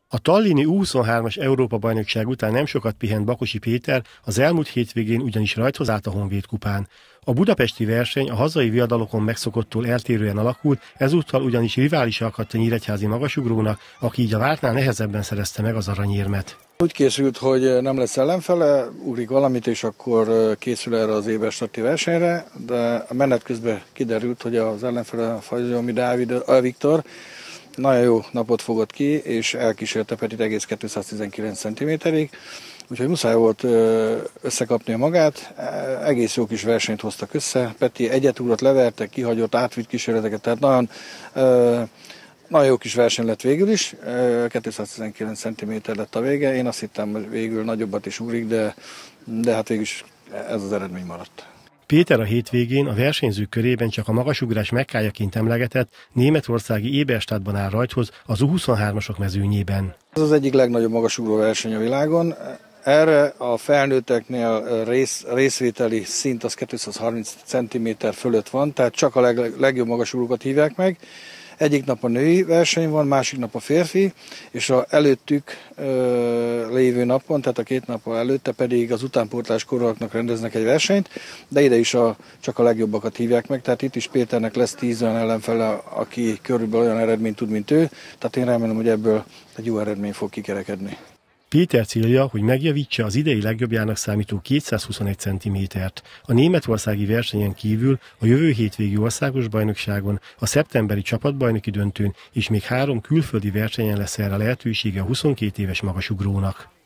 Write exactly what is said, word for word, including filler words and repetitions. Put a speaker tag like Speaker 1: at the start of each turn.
Speaker 1: A tallini U huszonhármas Európa-bajnokság után nem sokat pihent Bakosi Péter, az elmúlt hétvégén ugyanis rajthoz állt a Honvéd kupán. A budapesti verseny a hazai viadalokon megszokottól eltérően alakult, ezúttal ugyanis riválisa akadt a nyíregyházi magasugrónak, aki így a vártnál nehezebben szerezte meg az aranyérmet.
Speaker 2: Úgy készült, hogy nem lesz ellenfele, ugrik valamit, és akkor készül erre az éves-stati versenyre, de a menet közben kiderült, hogy az ellenfele Fajzomi Dávid, a Viktor nagyon jó napot fogott ki, és elkísérte Petit egész kétszáztizenkilenc centiméterig, úgyhogy muszáj volt összekapnia magát, egész jó kis versenyt hoztak össze, Peti egyet ugrott, leverte, kihagyott, átvitt kísérleteket, tehát nagyon, nagyon jó kis verseny lett végül is, kétszáztizenkilenc centiméter lett a vége, én azt hittem, hogy végül nagyobbat is ugrik, de, de hát végül is ez az eredmény maradt.
Speaker 1: Péter a hétvégén a versenyzők körében csak a magasugrás mekkájaként emlegetett németországi Eberstadtban áll rajthoz az U huszonhármasok mezőnyében.
Speaker 2: Ez az egyik legnagyobb magasugró verseny a világon. Erre a felnőtteknél rész, részvételi szint az kétszázharminc centiméter fölött van, tehát csak a leg, legjobb magasugrókat hívják meg. Egyik nap a női verseny van, másik nap a férfi, és a előttük ö, lévő napon, tehát a két nap előtte pedig az utánpótlás korúaknak rendeznek egy versenyt, de ide is a, csak a legjobbakat hívják meg, tehát itt is Péternek lesz tíz olyan ellenfele, aki körülbelül olyan eredményt tud, mint ő, tehát én remélem, hogy ebből egy jó eredmény fog kikerekedni.
Speaker 1: Péter célja, hogy megjavítsa az idei legjobbjának számító kétszázhuszonegy centimétert. A németországi versenyen kívül a jövő hétvégi országos bajnokságon, a szeptemberi csapatbajnoki döntőn és még három külföldi versenyen lesz erre lehetősége a huszonkét éves magasugrónak.